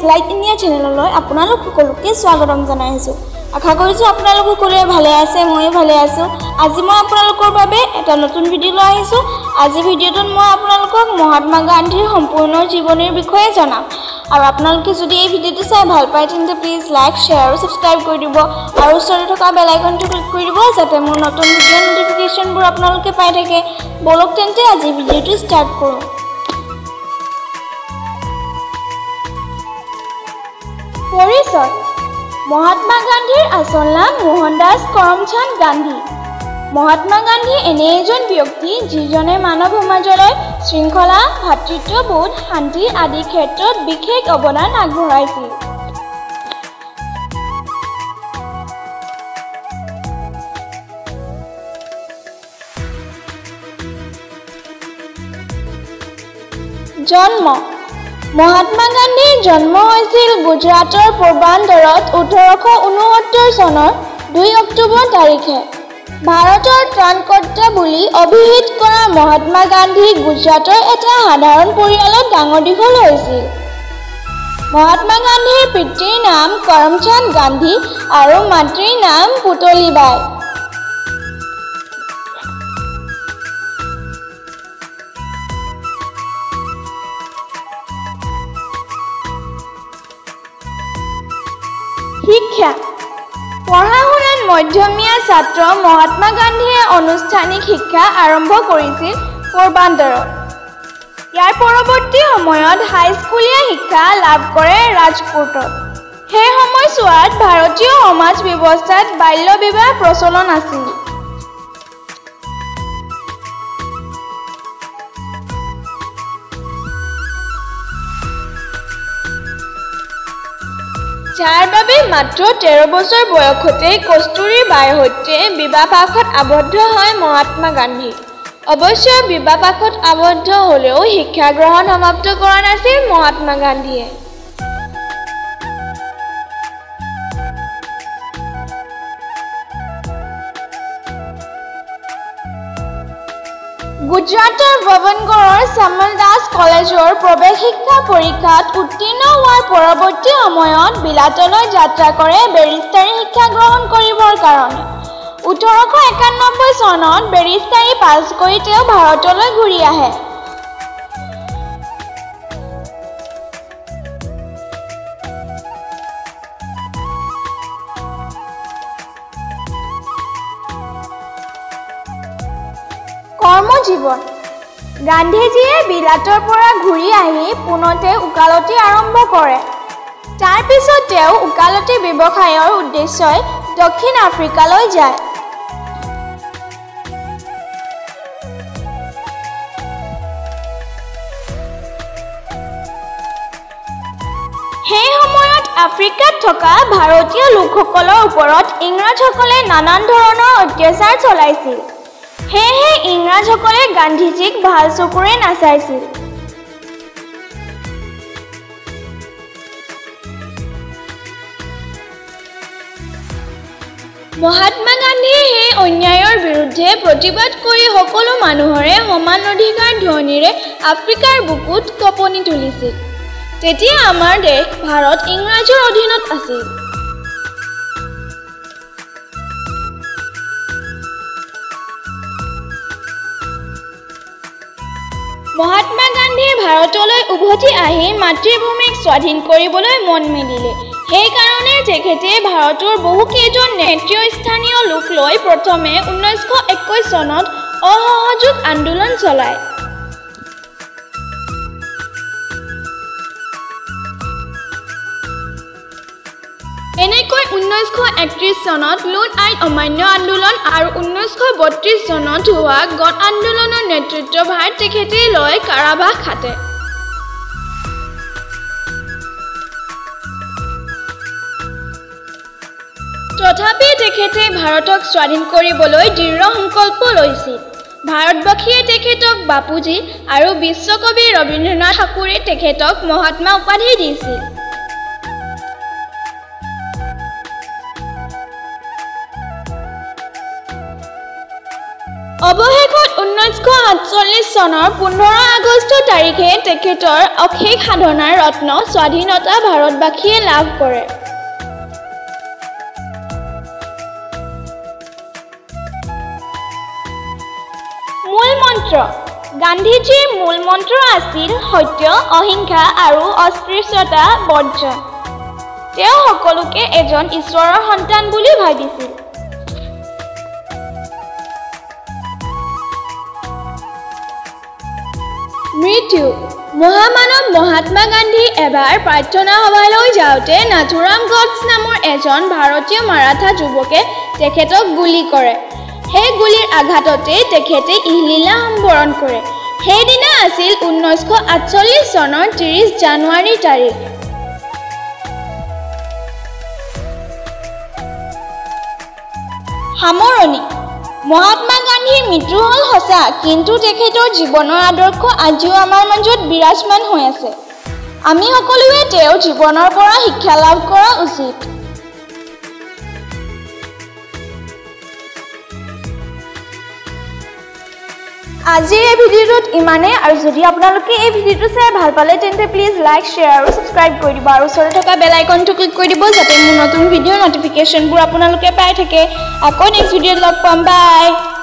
Like India চেনেললৈ আপোনালোক সকলোকে স্বাগতম জনাইছো। আশা কৰিছো আপোনালোক সকলোৱে ভালে আছে, ময়ো ভালে আছো। আজি মই আপোনালোকৰ বাবে এটা নতুন ভিডিঅ' লৈ আহিছো। আজি ভিডিঅ'টোত মই আপোনালোকক মহাত্মা গান্ধীৰ সম্পূৰ্ণ জীৱনীৰ বিষয়ে জনাম। আৰু আপোনালোকে যদি এই ভিডিঅ'টো চাই ভাল পায় তেন্তে প্লিজ লাইক, শ্বেয়াৰ আৰু সাবস্ক্ৰাইব কৰি দিব আৰু ওচৰতে থকা বেল আইকনটো ক্লিক কৰি দিব যাতে মোৰ নতুন ভিডিঅ'ৰ নটিফিকেশনবোৰ আপোনালোকে পাই থাকে। বলক তেন্তে আজি ভিডিঅ'টো ষ্টাৰ্ট কৰোঁ। পৰিচয়: মহাত্মা গান্ধীৰ আচল নাম মোহনদাস কৰমচান্দ গান্ধী। মহাত্মা গান্ধী এনে এজন ব্যক্তি যিজনে মানৱ সমাজলৈ শৃংখলা, ভাতৃত্ববোধ, শান্তি আদি ক্ষেত্ৰত বিশেষ অৱদান আগবঢ়াইছিল। জন্ম: মহাত্মা গান্ধীৰ জন্ম হৈছিল গুজৰাটৰ পোৰবান্দৰত 1869 চনৰ 2 অক্টোবৰ তাৰিখে। ভাৰতৰ ত্ৰাণকৰ্তা বুলি অভিহিত কৰা মহাত্মা গান্ধী গুজৰাটৰ এটা সাধাৰণ পৰিয়ালত ডাঙৰ দীঘল হৈছিল। মহাত্মা গান্ধীৰ পিতৃৰ নাম কৰমচান্দ গান্ধী আৰু মাতৃৰ নাম পুতলীবাই। শিক্ষা: পঢ়া-শুনাত মধ্যমীয়া ছাত্ৰ মহাত্মা গান্ধীয়ে আনুষ্ঠানিক শিক্ষা আৰম্ভ কৰিছিল পোৰবান্দৰত। ইয়াৰ পৰৱৰ্তী সময়ত হাইস্কুলীয়া শিক্ষা লাভ কৰে ৰাজকোটত। সেই সময়ছোৱাত ভাৰতীয় সমাজ ব্যৱস্থাত বাল্য বিবাহ প্ৰচলন আছিল। যাৰ বাবে মাত্ৰ 13 বছৰ বয়সতেই কস্তুৰী বাইৰ সৈতে বিবাহপাশত আবদ্ধ হয় মহাত্মা গান্ধী। অৱশ্যে বিবাহপাশত আবদ্ধ হ'লেও শিক্ষা গ্ৰহণ সমাপ্ত কৰা নাছিল মহাত্মা গান্ধীয়ে। গুজৰাটৰ ভৱনগড়ৰ শ্যামল দাস কলেজৰ প্ৰৱেশ শিক্ষা পৰীক্ষাত উত্তীৰ্ণ হোৱাৰ পৰৱৰ্তী সময়ত বিলাতলৈ যাত্ৰা কৰে বেৰিষ্টাৰী শিক্ষা গ্ৰহণ কৰিবৰ কাৰণে। 1891 চনত বেৰিষ্টাৰী পাছ কৰি তেওঁ ভাৰতলৈ ঘূৰি আহে। কৰ্মজীৱন: গান্ধীজীয়ে বিলাতৰ পৰা ঘূৰি আহি পুনতে ওকালতি আৰম্ভ কৰে। তাৰ পিছত তেওঁ ওকালতি ব্যৱসায়ৰ উদ্দেশ্যই দক্ষিণ আফ্ৰিকালৈ যায়। সেই সময়ত আফ্ৰিকাত থকা ভাৰতীয় লোকসকলৰ ওপৰত ইংৰাজসকলে নানান ধৰণৰ অত্যাচাৰ চলাইছিল। সেয়েহে ইংৰাজসকলে গান্ধীজীক ভাল চকুৰে নাচাইছিল। মহাত্মা গান্ধীয়ে সেই অন্যায়ৰ বিৰুদ্ধে প্ৰতিবাদ কৰি সকলো মানুহৰে সমান অধিকাৰ ধ্বনিৰে আফ্ৰিকাৰ বুকুত কঁপনি তুলিছিল। তেতিয়া আমাৰ দেশ ভাৰত ইংৰাজৰ অধীনত আছিল। মহাত্মা গান্ধীয়ে ভাৰতলৈ উভতি আহি মাতৃভূমিক স্বাধীন কৰিবলৈ মন মেলিলে। সেইকাৰণে তেখেতে ভাৰতৰ বহুকেইজন নেতৃস্থানীয় লোক লৈ প্ৰথমে 1921 চনত অসহযোগ আন্দোলন চলায়। এনেকৈ 1931 চনত লোণ আইন অমান্য আন্দোলন আৰু 1932 চনত হোৱা গণ আন্দোলনৰ নেতৃত্বভাৰ তেখেতে লৈ কাৰাবাস খাটে। তথাপি তেখেতে ভাৰতক স্বাধীন কৰিবলৈ দৃঢ় সংকল্প লৈছিল। ভাৰতবাসীয়ে তেখেতক বাপুজী আৰু বিশ্বকবি ৰবীন্দ্ৰনাথ ঠাকুৰে তেখেতক মহাত্মা উপাধি দিছিল। অৱশেষত 1948 চনৰ 15 আগষ্ট তাৰিখে তেখেতৰ অশেষ সাধনাৰ ৰত্ন স্বাধীনতা ভাৰতবাসীয়ে লাভ কৰে। মূল মন্ত্ৰ গান্ধীজীৰ মূল মন্ত্ৰ আছিল সত্য, অহিংসা আৰু অস্পৃশ্যতা বৰ্জন। তেওঁ সকলোকে এজন ঈশ্বৰৰ সন্তান বুলি ভাবিছিল। মৃত্যু মহামানৱ মহাত্মা গান্ধী এবাৰ প্ৰাৰ্থনা সভালৈ যাওঁতে নাথুৰাম গডছ নামৰ এজন ভাৰতীয় মাৰাঠা যুৱকে তেখেতক গুলী কৰে। সেই গুলীৰ আঘাততে তেখেতে ইহলীলা সম্বৰণ কৰে। সেইদিনা আছিল 1948 চনৰ 30 জানুৱাৰী তাৰিখ। সামৰণি মহাত্মা গান্ধীৰ মৃত্যু হ'ল সঁচা, কিন্তু তেখেতৰ জীৱনৰ আদৰ্শ আজিও আমাৰ মাজত বিৰাজমান হৈ আছে। আমি সকলোৱে তেওঁৰ জীৱনৰ পৰা শিক্ষা লাভ কৰা উচিত। আজিৰ এই ভিডিঅ'টোত ইমানেই, আৰু যদি আপোনালোকে এই ভিডিঅ'টো চাই ভাল পালে তেন্তে প্লিজ লাইক, শ্বেয়াৰ আৰু ছাবস্ক্ৰাইব কৰি দিব, আৰু ওচৰতে থকা বেল আইকনটো ক্লিক কৰি দিব যাতে মোৰ নতুন ভিডিঅ'ৰ নটিফিকেশ্যনবোৰ আপোনালোকে পাই থাকে। আকৌ নেক্সট ভিডিঅ'ত লগ পাম। বাই।